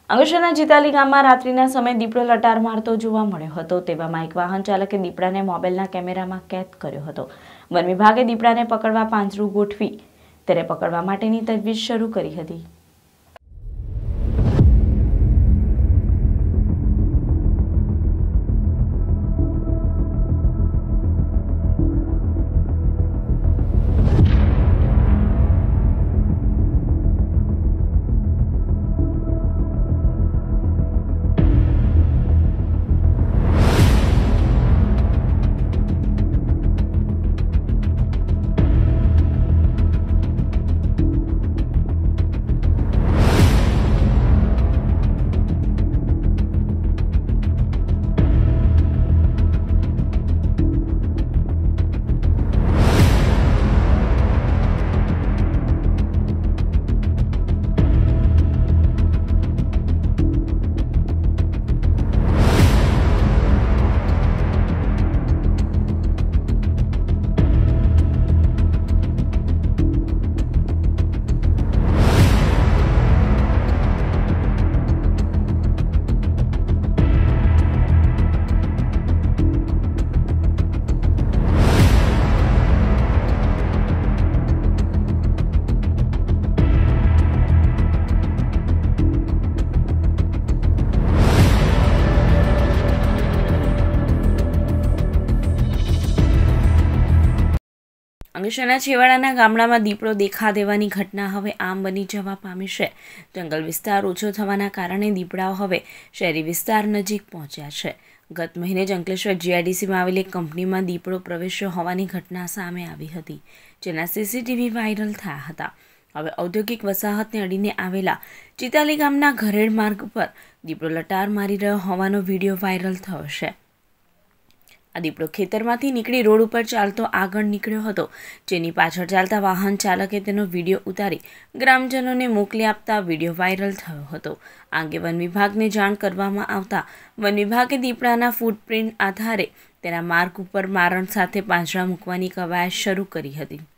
અંગેશ્વરના જીતાલી ગામમાં રાત્રિના સમયે દીપડો લટાર મારતો જોવા મળ્યો હતો। તેવામાં એક વાહન ચાલકે દીપડાને મોબાઈલના કેમેરામાં કેદ કર્યો હતો। વન વિભાગે દીપડાને પકડવા પાંજરું ગોઠવી તેને પકડવા માટેની તજવીજ શરૂ કરી હતી। અંગેશ્વરના છેવાડાના ગામડામાં દીપડો દેખા દેવાની ઘટના હવે આમ બની જવા પામી છે। જંગલ વિસ્તાર ઓછો થવાના કારણે દીપડાઓ હવે શહેરી વિસ્તાર નજીક પહોંચ્યા છે। ગત મહિને જ અંકલેશ્વર જીઆઈડીસીમાં આવેલી એક કંપનીમાં દીપડો પ્રવેશ્યો હોવાની ઘટના સામે આવી હતી, જેના સીસીટીવી વાયરલ થયા હતા। હવે ઔદ્યોગિક વસાહતને અડીને આવેલા ચિતાલી ગામના ઘરેડ માર્ગ પર દીપડો લટાર મારી રહ્યો હોવાનો વિડીયો વાયરલ થયો છે। આ દીપડો ખેતરમાંથી નીકળી રોડ ઉપર ચાલતો આગળ નીકળ્યો હતો, જેની પાછળ ચાલતા વાહન ચાલકે તેનો વિડીયો ઉતારી ગ્રામજનોને મોકલી આપતા વિડીયો વાયરલ થયો હતો। આ અંગે વન વિભાગને જાણ કરવામાં આવતા વન વિભાગે દીપડાના ફૂટપ્રિન્ટ આધારે તેના માર્ગ ઉપર મારણ સાથે પાંજરા મૂકવાની કવાયત શરૂ કરી હતી।